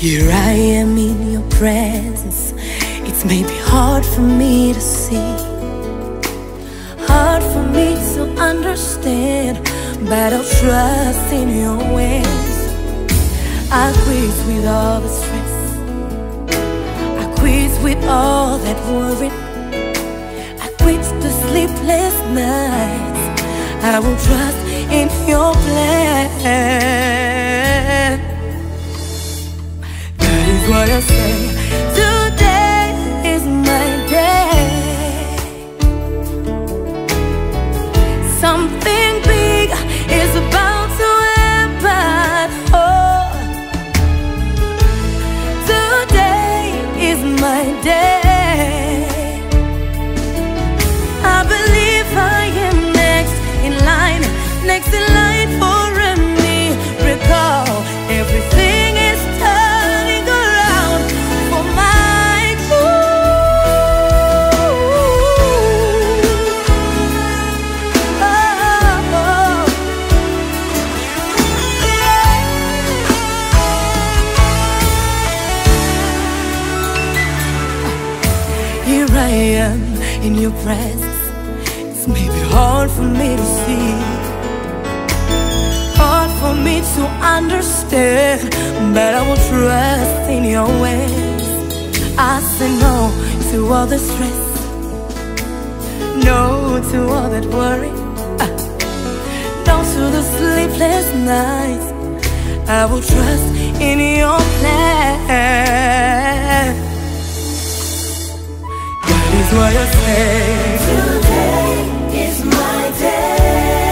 Here I am in your presence. It's maybe hard for me to see, hard for me to understand, but I'll trust in your ways. I quit with all the stress, I quit with all that worry, I quit the sleepless nights. I will trust in your plan. That is what I say. Today is my day. Something big is about to happen. Oh, today is my day. I believe I am next in line for a miracle. Everything is turning around for my good. Oh. Here I am in your presence. It's maybe hard for me to see, hard for me to understand, but I will trust in your ways. I say no to all the stress, no to all that worry, no to the sleepless nights. I will trust in your plan. That is why I say today is my day.